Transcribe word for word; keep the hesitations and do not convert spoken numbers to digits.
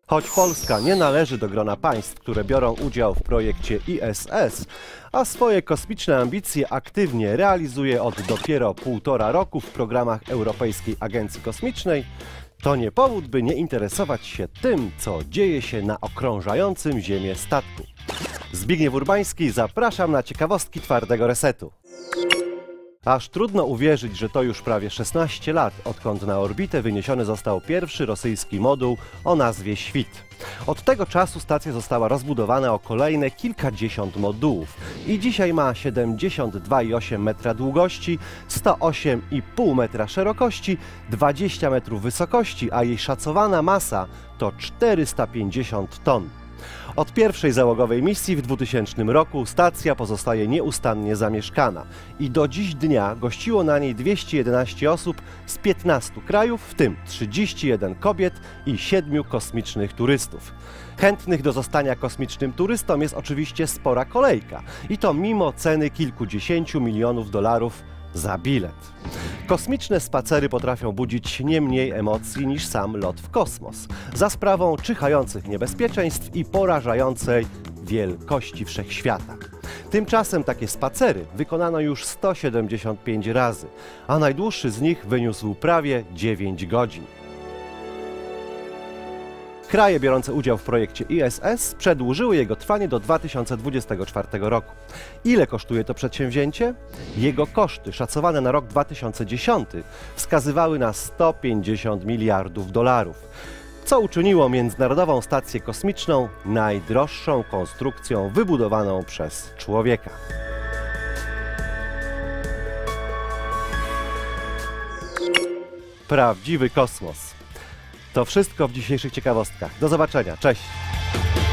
Choć Polska nie należy do grona państw, które biorą udział w projekcie I S S, a swoje kosmiczne ambicje aktywnie realizuje od dopiero półtora roku w programach Europejskiej Agencji Kosmicznej, to nie powód, by nie interesować się tym, co dzieje się na okrążającym Ziemię statku. Zbigniew Urbański, zapraszam na ciekawostki twardego resetu. Aż trudno uwierzyć, że to już prawie szesnaście lat, odkąd na orbitę wyniesiony został pierwszy rosyjski moduł o nazwie Świt. Od tego czasu stacja została rozbudowana o kolejne kilkadziesiąt modułów i dzisiaj ma siedemdziesiąt dwa i osiem metra długości, sto osiem i pół metra szerokości, dwadzieścia metrów wysokości, a jej szacowana masa to czterysta pięćdziesiąt ton. Od pierwszej załogowej misji w dwutysięcznym roku stacja pozostaje nieustannie zamieszkana i do dziś dnia gościło na niej dwieście jedenaście osób z piętnastu krajów, w tym trzydzieści jeden kobiet i siedmiu kosmicznych turystów. Chętnych do zostania kosmicznym turystą jest oczywiście spora kolejka i to mimo ceny kilkudziesięciu milionów dolarów za bilet. Kosmiczne spacery potrafią budzić nie mniej emocji niż sam lot w kosmos, za sprawą czyhających niebezpieczeństw i porażającej wielkości wszechświata. Tymczasem takie spacery wykonano już sto siedemdziesiąt pięć razy, a najdłuższy z nich wyniósł prawie dziewięć godzin. Kraje biorące udział w projekcie I S S przedłużyły jego trwanie do dwa tysiące dwudziestego czwartego roku. Ile kosztuje to przedsięwzięcie? Jego koszty, szacowane na rok dwa tysiące dziesiąty, wskazywały na sto pięćdziesiąt miliardów dolarów, co uczyniło Międzynarodową Stację Kosmiczną najdroższą konstrukcją wybudowaną przez człowieka. Prawdziwy kosmos. To wszystko w dzisiejszych ciekawostkach. Do zobaczenia. Cześć!